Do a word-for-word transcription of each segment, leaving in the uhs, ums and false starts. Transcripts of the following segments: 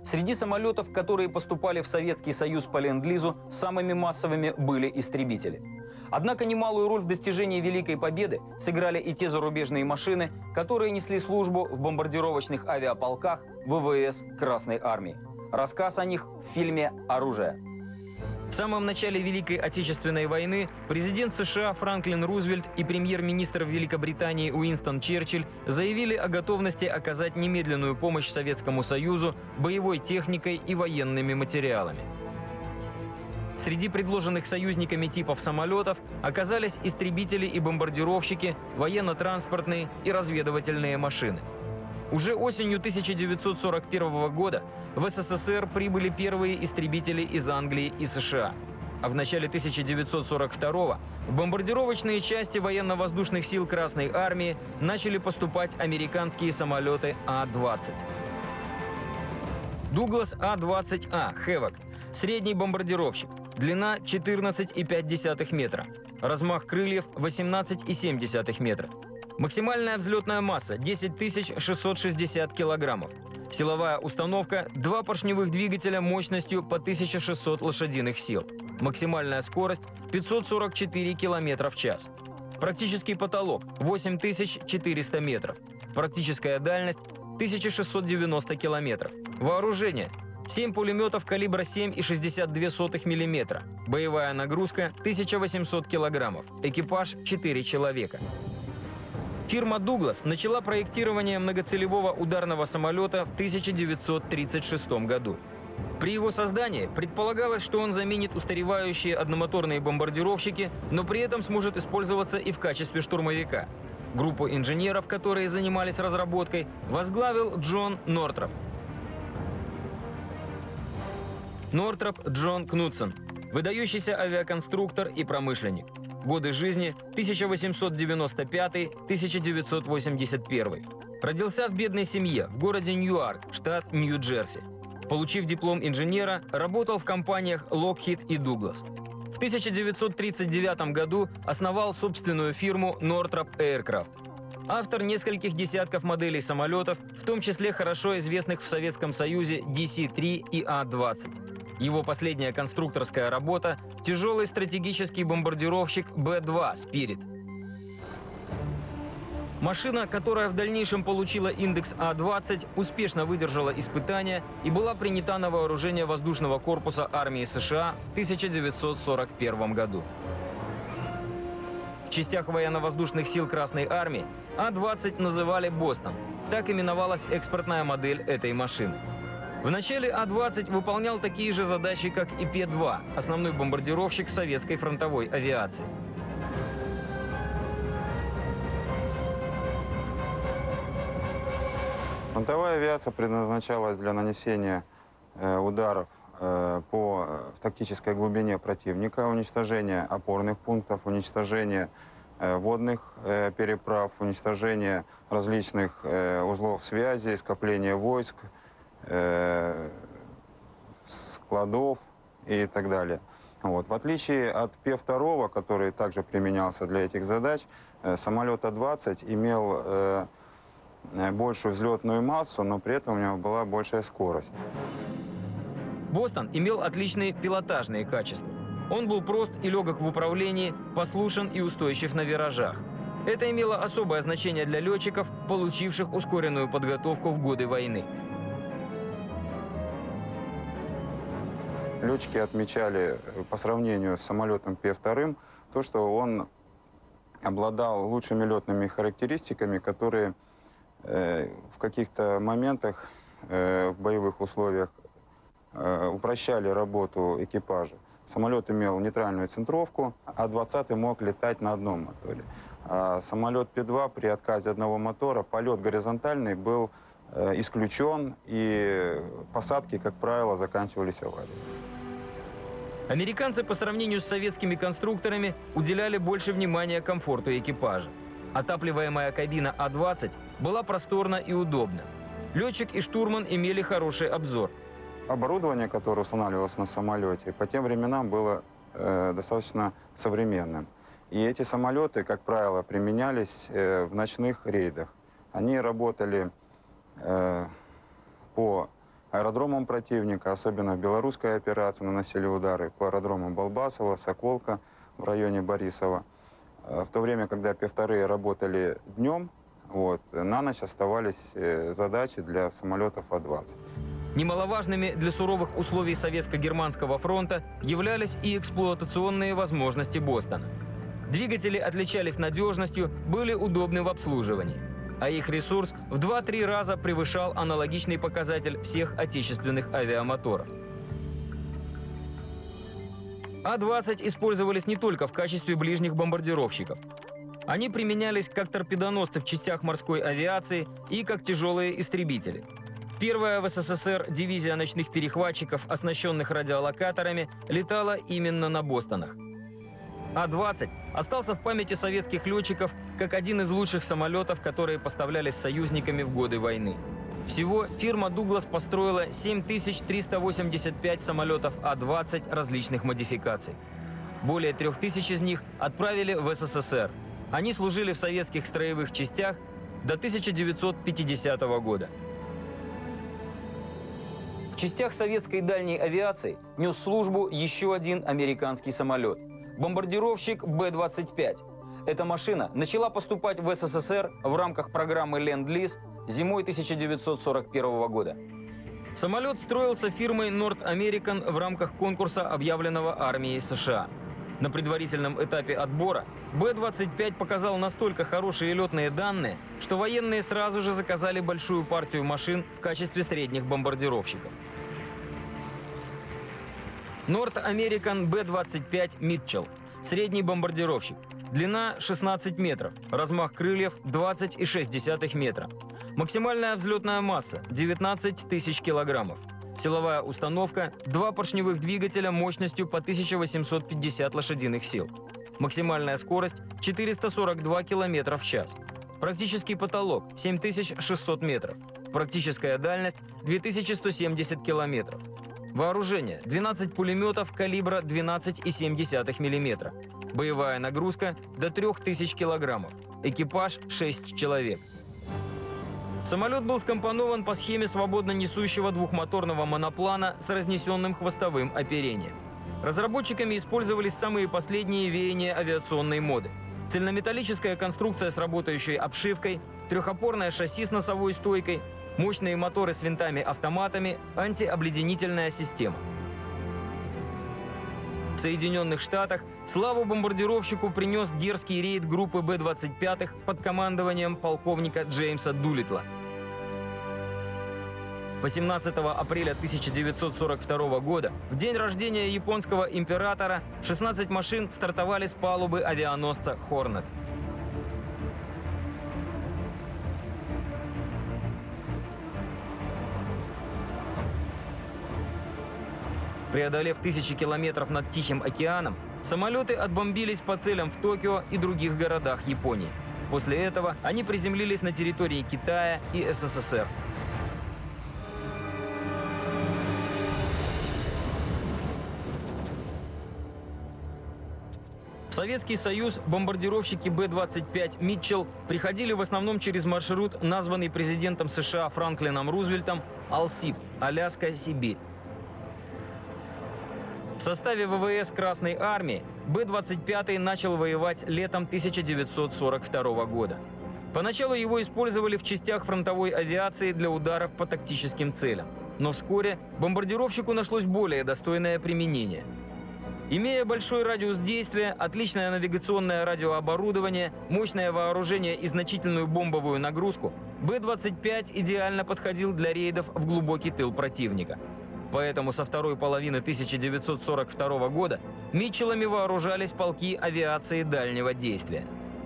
Среди самолетов, которые поступали в Советский Союз по ленд-лизу, самыми массовыми были истребители. Однако немалую роль в достижении Великой Победы сыграли и те зарубежные машины, которые несли службу в бомбардировочных авиаполках ВВС Красной Армии. Рассказ о них в фильме «Оружие». В самом начале Великой Отечественной войны президент США Франклин Рузвельт и премьер-министр Великобритании Уинстон Черчилль заявили о готовности оказать немедленную помощь Советскому Союзу боевой техникой и военными материалами. Среди предложенных союзниками типов самолетов оказались истребители и бомбардировщики, военно-транспортные и разведывательные машины. Уже осенью тысяча девятьсот сорок первого года в СССР прибыли первые истребители из Англии и США. А в начале тысяча девятьсот сорок второго в бомбардировочные части военно-воздушных сил Красной Армии начали поступать американские самолеты А двадцать. Дуглас А двадцать А «Хэвок» – средний бомбардировщик, длина четырнадцать и пять десятых метра, размах крыльев восемнадцать и семь десятых метра. Максимальная взлетная масса – десять тысяч шестьсот шестьдесят килограммов. Силовая установка – два поршневых двигателя мощностью по тысяче шестьсот лошадиных сил. Максимальная скорость – пятьсот сорок четыре километра в час. Практический потолок – восемь тысяч четыреста метров. Практическая дальность – тысяча шестьсот девяносто километров. Вооружение – семь пулеметов калибра семь и шестьдесят две сотых миллиметра. Боевая нагрузка – тысяча восемьсот килограммов. Экипаж – четыре человека. Фирма «Дуглас» начала проектирование многоцелевого ударного самолета в тысяча девятьсот тридцать шестом году. При его создании предполагалось, что он заменит устаревающие одномоторные бомбардировщики, но при этом сможет использоваться и в качестве штурмовика. Группу инженеров, которые занимались разработкой, возглавил Джон Нортроп. Нортроп Джон Кнутсон – выдающийся авиаконструктор и промышленник. Годы жизни тысяча восемьсот девяносто пятый — тысяча девятьсот восемьдесят первый. Родился в бедной семье в городе Ньюарк, штат Нью-Джерси. Получив диплом инженера, работал в компаниях Lockheed и Douglas. В тысяча девятьсот тридцать девятом году основал собственную фирму Northrop Aircraft. Автор нескольких десятков моделей самолетов, в том числе хорошо известных в Советском Союзе Ди Си три и А двадцать. Его последняя конструкторская работа – тяжелый стратегический бомбардировщик Бэ два «Спирит». Машина, которая в дальнейшем получила индекс А двадцать, успешно выдержала испытания и была принята на вооружение воздушного корпуса армии США в тысяча девятьсот сорок первом году. В частях военно-воздушных сил Красной Армии А двадцать называли «Бостон». Так именовалась экспортная модель этой машины. В начале А двадцать выполнял такие же задачи, как и Пэ два, основной бомбардировщик советской фронтовой авиации. Фронтовая авиация предназначалась для нанесения э, ударов э, по э, в тактической глубине противника, уничтожения опорных пунктов, уничтожения э, водных э, переправ, уничтожения различных э, узлов связи, скопления войск, складов и так далее. Вот. В отличие от Пэ два, который также применялся для этих задач, самолет А двадцать имел э, большую взлетную массу, но при этом у него была большая скорость. «Бостон» имел отличные пилотажные качества. Он был прост и легок в управлении, послушен и устойчив на виражах. Это имело особое значение для летчиков, получивших ускоренную подготовку в годы войны. Летчики отмечали по сравнению с самолетом Пэ два то, что он обладал лучшими летными характеристиками, которые э, в каких-то моментах э, в боевых условиях э, упрощали работу экипажа. Самолет имел нейтральную центровку, А двадцать мог летать на одном моторе. А самолет Пэ два при отказе одного мотора, полет горизонтальный был э, исключен, и посадки, как правило, заканчивались аварией. Американцы по сравнению с советскими конструкторами уделяли больше внимания комфорту экипажа. Отапливаемая кабина А двадцать была просторна и удобна. Летчик и штурман имели хороший обзор. Оборудование, которое устанавливалось на самолете, по тем временам было э, достаточно современным. И эти самолеты, как правило, применялись э, в ночных рейдах. Они работали э, по аэродромам противника, особенно в белорусской операции, наносили удары по аэродромам Балбасова, Соколка в районе Борисова. В то время, когда Пе-два работали днем, вот, на ночь оставались задачи для самолетов А двадцать. Немаловажными для суровых условий Советско-германского фронта являлись и эксплуатационные возможности Бостона. Двигатели отличались надежностью, были удобны в обслуживании, а их ресурс в два-три раза превышал аналогичный показатель всех отечественных авиамоторов. А двадцать использовались не только в качестве ближних бомбардировщиков. Они применялись как торпедоносцы в частях морской авиации и как тяжелые истребители. Первая в СССР дивизия ночных перехватчиков, оснащенных радиолокаторами, летала именно на Бостонах. А двадцать остался в памяти советских летчиков как один из лучших самолетов, которые поставлялись союзниками в годы войны. Всего фирма «Дуглас» построила семь тысяч триста восемьдесят пять самолетов А двадцать различных модификаций. Более трех тысяч из них отправили в СССР. Они служили в советских строевых частях до тысяча девятьсот пятидесятого года. В частях советской дальней авиации нес службу еще один американский самолет – бомбардировщик Бэ двадцать пять. Эта машина начала поступать в СССР в рамках программы «Ленд-лиз» зимой тысяча девятьсот сорок первого года. Самолет строился фирмой North American в рамках конкурса, объявленного армией США. На предварительном этапе отбора Бэ двадцать пять показал настолько хорошие летные данные, что военные сразу же заказали большую партию машин в качестве средних бомбардировщиков. North American Бэ двадцать пять Mitchell. Средний бомбардировщик. Длина шестнадцать метров, размах крыльев двадцать и шесть десятых метра. Максимальная взлетная масса девятнадцать тысяч килограммов. Силовая установка – два поршневых двигателя мощностью по тысяча восемьсот пятьдесят лошадиных сил. Максимальная скорость – четыреста сорок два километра в час. Практический потолок – семь тысяч шестьсот метров. Практическая дальность – две тысячи сто семьдесят километров. Вооружение – двенадцать пулеметов калибра двенадцать и семь десятых миллиметра. Боевая нагрузка – до трёх тысяч килограммов. Экипаж – шесть человек. Самолет был скомпонован по схеме свободно несущего двухмоторного моноплана с разнесенным хвостовым оперением. Разработчиками использовались самые последние веяния авиационной моды. Цельнометаллическая конструкция с работающей обшивкой, трехопорное шасси с носовой стойкой, мощные моторы с винтами-автоматами, антиобледенительная система. В Соединенных Штатах славу бомбардировщику принес дерзкий рейд группы Бэ двадцать пять под командованием полковника Джеймса Дулиттла. восемнадцатого апреля тысяча девятьсот сорок второго года, в день рождения японского императора, шестнадцать машин стартовали с палубы авианосца «Хорнет». Преодолев тысячи километров над Тихим океаном, самолеты отбомбились по целям в Токио и других городах Японии. После этого они приземлились на территории Китая и СССР. В Советский Союз бомбардировщики Бэ двадцать пять «Митчелл» приходили в основном через маршрут, названный президентом США Франклином Рузвельтом «Алсиб» – Аляска-Сибирь. В составе ВВС Красной Армии Бэ двадцать пять начал воевать летом тысяча девятьсот сорок второго года. Поначалу его использовали в частях фронтовой авиации для ударов по тактическим целям. Но вскоре бомбардировщику нашлось более достойное применение. Имея большой радиус действия, отличное навигационное радиооборудование, мощное вооружение и значительную бомбовую нагрузку, Бэ двадцать пять идеально подходил для рейдов в глубокий тыл противника. Поэтому со второй половины тысяча девятьсот сорок второго года «Митчеллами» вооружались полки авиации дальнего действия.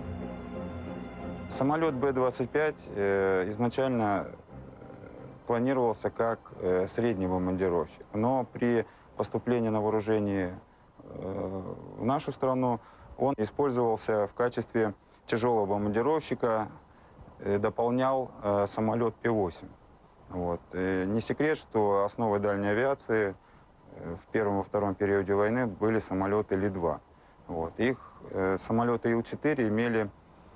Самолет Бэ двадцать пять э, изначально планировался как э, средний бомбардировщик, но при поступлении на вооружение э, в нашу страну он использовался в качестве тяжелого бомбардировщика, э, дополнял э, самолет Пе восемь. Вот. И не секрет, что основой дальней авиации в первом и во втором периоде войны были самолеты Ли два. Вот. Их э, самолеты Ил четыре имели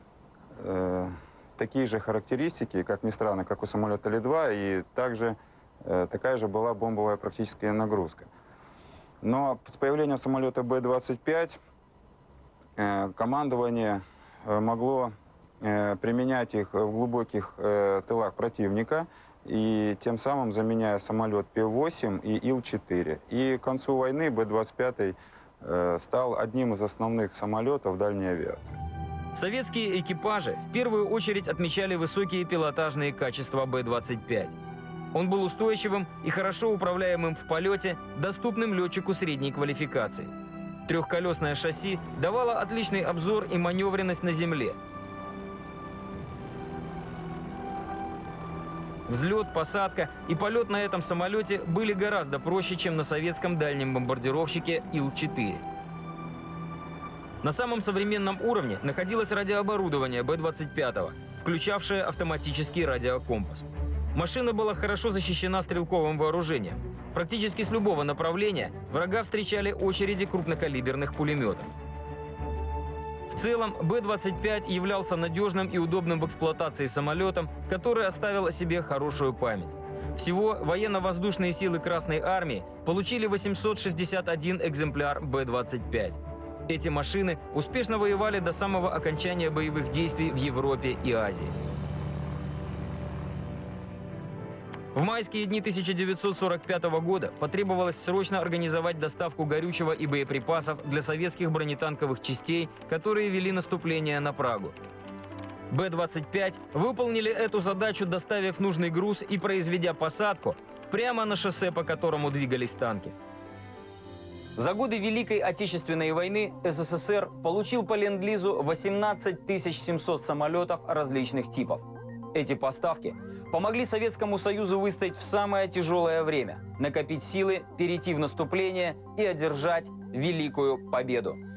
э, такие же характеристики, как ни странно, как у самолета Ли два, и также э, такая же была бомбовая практическая нагрузка. Но с появлением самолета Б двадцать пять э, командование э, могло э, применять их в глубоких э, тылах противника, и тем самым заменяя самолет Пи восемь и Ил четыре. И к концу войны Б двадцать пять э, стал одним из основных самолетов дальней авиации. Советские экипажи в первую очередь отмечали высокие пилотажные качества Б двадцать пять. Он был устойчивым и хорошо управляемым в полете, доступным летчику средней квалификации. Трехколесное шасси давало отличный обзор и маневренность на земле. Взлет, посадка и полет на этом самолете были гораздо проще, чем на советском дальнем бомбардировщике Ил четыре. На самом современном уровне находилось радиооборудование Б двадцать пять, включавшее автоматический радиокомпас. Машина была хорошо защищена стрелковым вооружением. Практически с любого направления врага встречали очереди крупнокалиберных пулеметов. В целом, Б двадцать пять являлся надежным и удобным в эксплуатации самолетом, который оставил о себе хорошую память. Всего военно-воздушные силы Красной Армии получили восемьсот шестьдесят один экземпляр Б двадцать пять. Эти машины успешно воевали до самого окончания боевых действий в Европе и Азии. В майские дни тысяча девятьсот сорок пятого года потребовалось срочно организовать доставку горючего и боеприпасов для советских бронетанковых частей, которые вели наступление на Прагу. Б двадцать пять выполнили эту задачу, доставив нужный груз и произведя посадку прямо на шоссе, по которому двигались танки. За годы Великой Отечественной войны СССР получил по ленд-лизу восемнадцать тысяч семьсот самолетов различных типов. Эти поставки помогли Советскому Союзу выстоять в самое тяжелое время, накопить силы, перейти в наступление и одержать великую победу.